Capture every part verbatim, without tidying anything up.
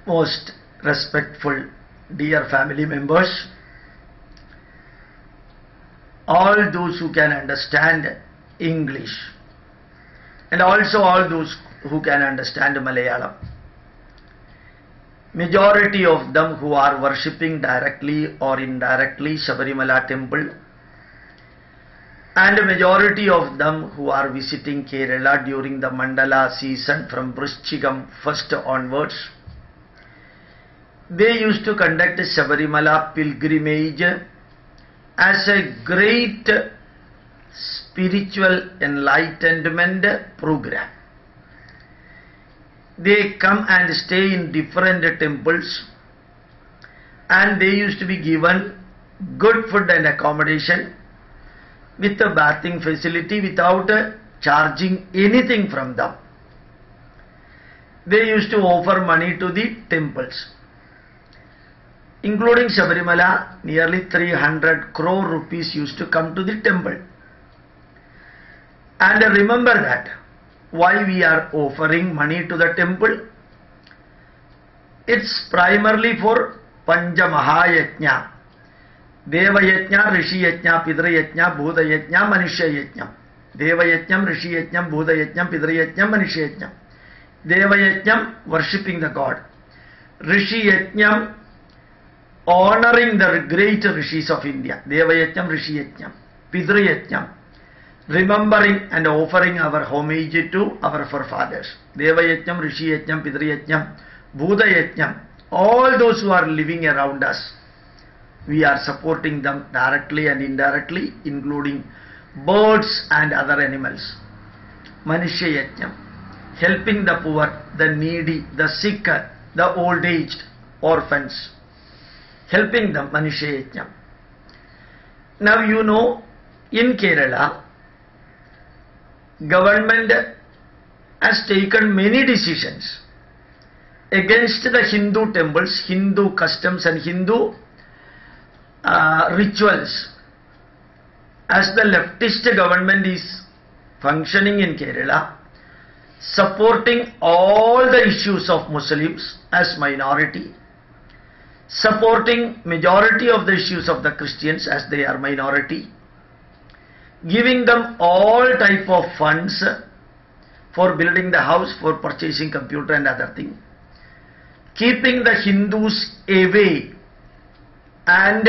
Most respectful dear family members, all those who can understand English and also all those who can understand Malayalam, majority of them who are worshipping directly or indirectly Sabarimala temple, and majority of them who are visiting Kerala during the Mandala season from Vrishchikam first onwards, they used to conduct a Sabarimala pilgrimage as a great spiritual enlightenment program. They come and stay in different temples, and they used to be given good food and accommodation with a bathing facility without charging anything from them. They used to offer money to the temples. Including Sabarimala, nearly three hundred crore rupees used to come to the temple. And remember that, why we are offering money to the temple? It's primarily for Panja Mahayajna. Deva Yajna, Rishi Yajna, Pidra Yajna, Bhuta Yajna, Manushya Yajna. Deva Yajnam, Rishi Yajnam, Bhuta Yajnam, Pidra Yajnam, Manushya Yajnam. Deva Yajnam, worshipping the God. Rishi Yajnam, honoring the great rishis of India. Deva Yajnam, Rishi Yajnam. Pidra Yajnam, remembering and offering our homage to our forefathers. Deva Yajnam, Rishi Yajnam, Pidra Yajnam, Bhuta Yajnam. All those who are living around us, we are supporting them directly and indirectly, including birds and other animals. Manushya Yajnam, helping the poor, the needy, the sick, the old aged, orphans, helping them, Manushya Yajnam. Now you know, in Kerala, government has taken many decisions against the Hindu temples, Hindu customs and Hindu uh, rituals. As the leftist government is functioning in Kerala, supporting all the issues of Muslims as minority, supporting majority of the issues of the Christians as they are minority, giving them all type of funds for building the house, for purchasing computer and other thing, keeping the Hindus away. And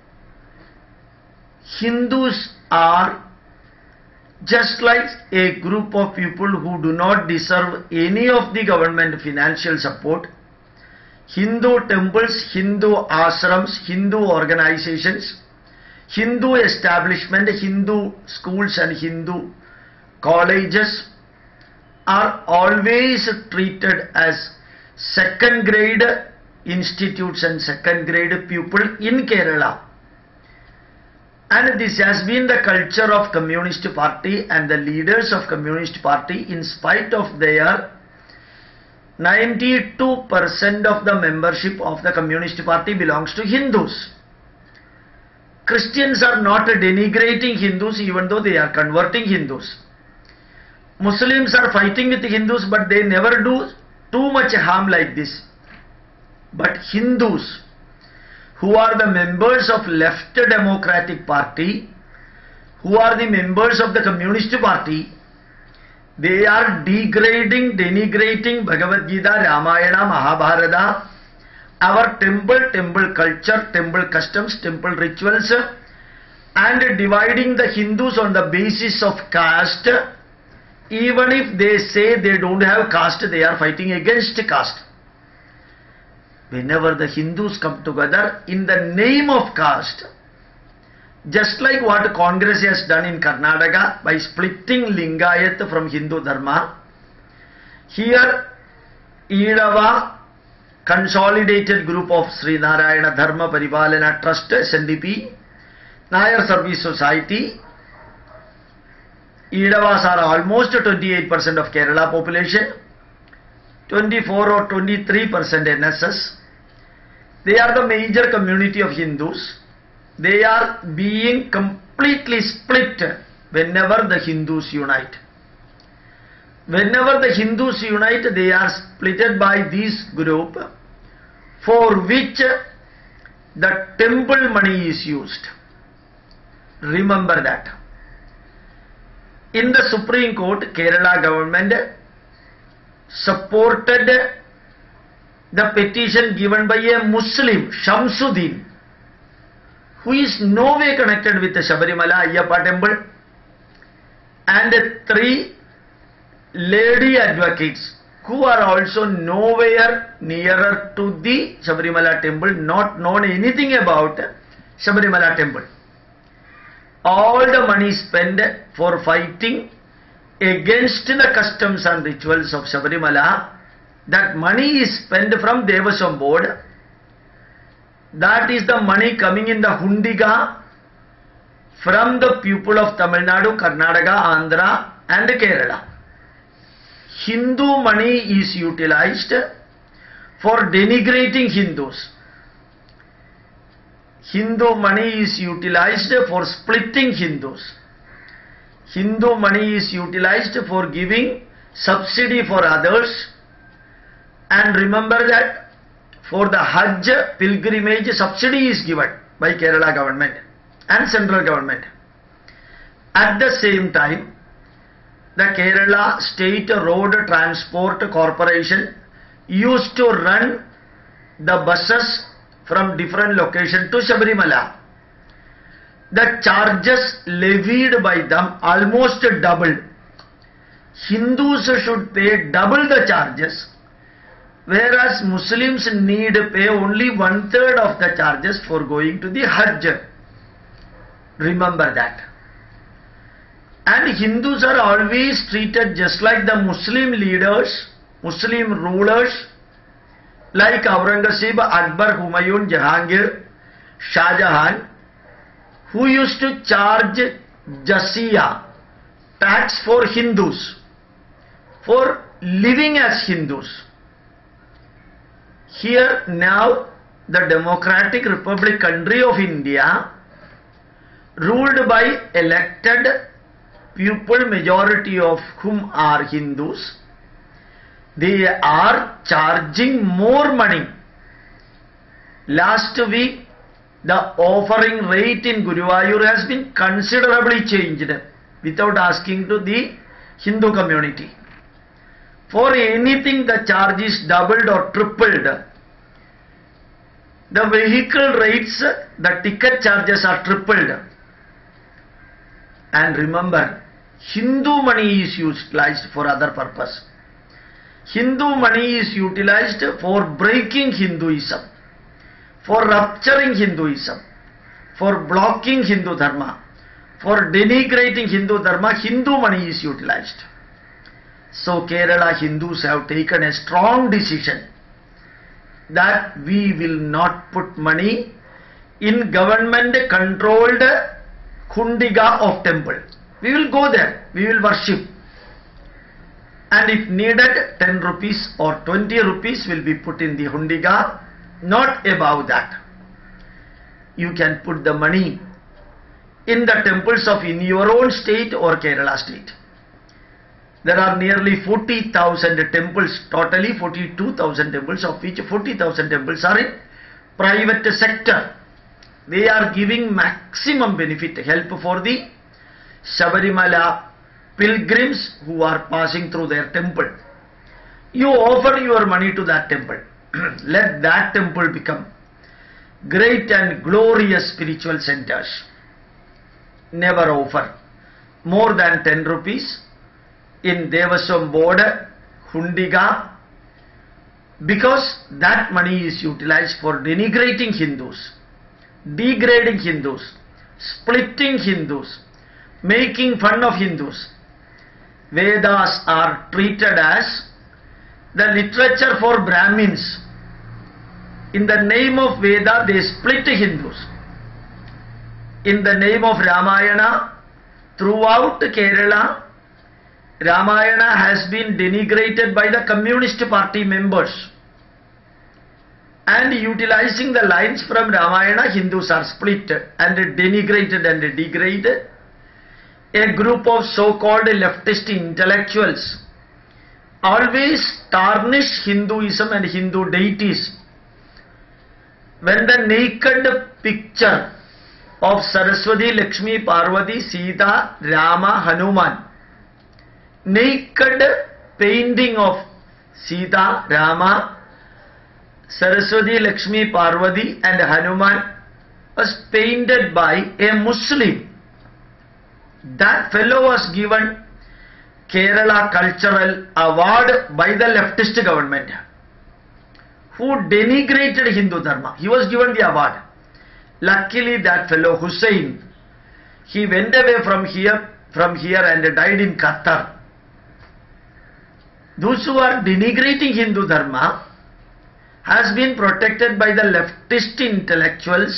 Hindus are just like a group of people who do not deserve any of the government financial support. Hindu temples, Hindu ashrams, Hindu organizations, Hindu establishment, Hindu schools and Hindu colleges are always treated as second grade institutes and second grade people in Kerala. And this has been the culture of Communist Party and the leaders of Communist Party, in spite of their ninety-two percent of the membership of the Communist Party belongs to Hindus. Christians are not denigrating Hindus even though they are converting Hindus. Muslims are fighting with Hindus, but they never do too much harm like this. But Hindus, who are the members of Left Democratic Party, who are the members of the Communist Party, they are degrading, denigrating Bhagavad Gita, Ramayana, Mahabharata, our temple, temple culture, temple customs, temple rituals, and dividing the Hindus on the basis of caste. Even if they say they don't have caste, they are fighting against caste. Whenever the Hindus come together in the name of caste, just like what Congress has done in Karnataka by splitting Lingayat from Hindu Dharma, here Eedava Consolidated Group of Sri Narayana Dharma Paripalana Trust, S N D P, Nayar Service Society, Eedavas are almost twenty-eight percent of Kerala population, twenty-four or twenty-three percent N S S. They are the major community of Hindus. They are being completely split whenever the Hindus unite. Whenever the Hindus unite, they are splitted by this group for which the temple money is used. Remember that. In the Supreme Court, Kerala government supported the petition given by a Muslim, Shamsuddin, who is no way connected with the Sabarimala Ayyappa temple, and three lady advocates who are also nowhere nearer to the Sabarimala temple, not known anything about Sabarimala temple. All the money spent for fighting against the customs and rituals of Sabarimala, that money is spent from Devaswam board. That is the money coming in the Hundiga from the people of Tamil Nadu, Karnataka, Andhra and Kerala. Hindu money is utilized for denigrating Hindus. Hindu money is utilized for splitting Hindus. Hindu money is utilized for giving subsidy for others. And remember that for the Hajj pilgrimage, subsidy is given by Kerala government and central government. At the same time, the Kerala State Road Transport Corporation used to run the buses from different locations to Sabarimala. The charges levied by them almost doubled. Hindus should pay double the charges, whereas Muslims need pay only one third of the charges for going to the Hajj. Remember that. And Hindus are always treated just like the Muslim leaders, Muslim rulers, like Aurangzeb, Akbar, Humayun, Jahangir, Shah Jahan, who used to charge Jasiya, tax for Hindus, for living as Hindus. Here now the Democratic Republic country of India, ruled by elected people, majority of whom are Hindus, they are charging more money. Last week, the offering rate in Guruvayur has been considerably changed without asking to the Hindu community. For anything the charge is doubled or tripled. The vehicle rates, the ticket charges are tripled. And remember, Hindu money is utilized for other purpose. Hindu money is utilized for breaking Hinduism, for rupturing Hinduism, for blocking Hindu Dharma, for denigrating Hindu Dharma. Hindu money is utilized. So Kerala Hindus have taken a strong decision that we will not put money in government controlled Hundiga of temple. We will go there, we will worship. And if needed, ten rupees or twenty rupees will be put in the Hundiga, not above that. You can put the money in the temples of in your own state or Kerala state. There are nearly forty thousand temples, totally forty-two thousand temples, of which forty thousand temples are in private sector. They are giving maximum benefit, help for the Sabarimala pilgrims who are passing through their temple. You offer your money to that temple. Let that temple become great and glorious spiritual centers. Never offer more than ten rupees in Devaswam board, Hundiga, because that money is utilized for denigrating Hindus, degrading Hindus, splitting Hindus, making fun of Hindus. Vedas are treated as the literature for Brahmins. In the name of Veda, they split Hindus. In the name of Ramayana, throughout Kerala, Ramayana has been denigrated by the Communist Party members. And utilizing the lines from Ramayana, Hindus are split and denigrated and degraded. A group of so-called leftist intellectuals always tarnish Hinduism and Hindu deities when the naked picture of Saraswati, Lakshmi, Parvati, Sita, Rama, Hanuman, naked painting of Sita, Rama, Saraswati, Lakshmi, Parvati and Hanuman was painted by a Muslim. That fellow was given Kerala Cultural Award by the leftist government, who denigrated Hindu Dharma. He was given the award. Luckily that fellow Hussein, he went away from here, from here and died in Qatar. Those who are denigrating Hindu Dharma has been protected by the leftist intellectuals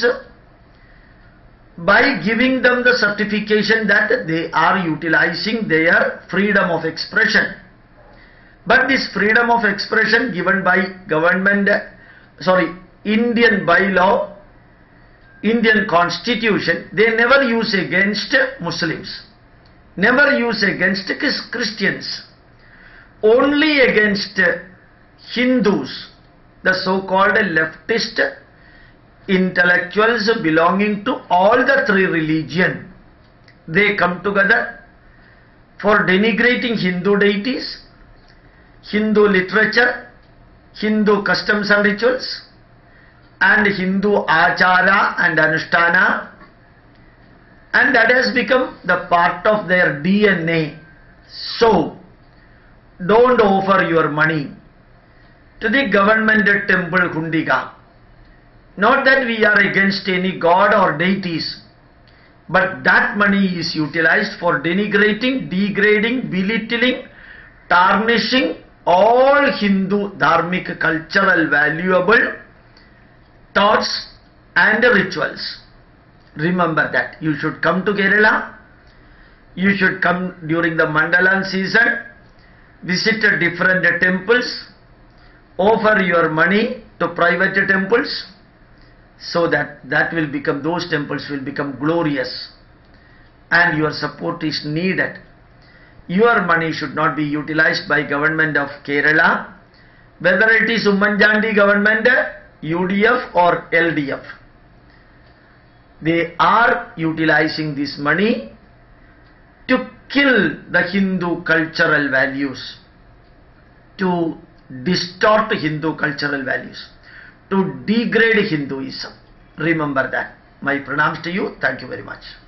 by giving them the certification that they are utilizing their freedom of expression. But this freedom of expression given by government, sorry, Indian bylaw, Indian constitution, they never use against Muslims, never use against Christians, only against Hindus, the so-called leftist intellectuals belonging to all the three religions. They come together for denigrating Hindu deities, Hindu literature, Hindu customs and rituals, and Hindu achara and anushtana, and that has become the part of their D N A. So, don't offer your money to the government temple Hundiga. Not that we are against any god or deities, but that money is utilized for denigrating, degrading, belittling, tarnishing all Hindu dharmic, cultural, valuable thoughts and rituals. Remember that. You should come to Kerala. You should come during the Mandalam season, visit different temples, offer your money to private temples, so that that will become, those temples will become glorious, and your support is needed. Your money should not be utilized by government of Kerala, whether it is Ummanchandi government, U D F or L D F. They are utilizing this money to kill the Hindu cultural values, to distort Hindu cultural values, to degrade Hinduism. Remember that. My pranams to you. Thank you very much.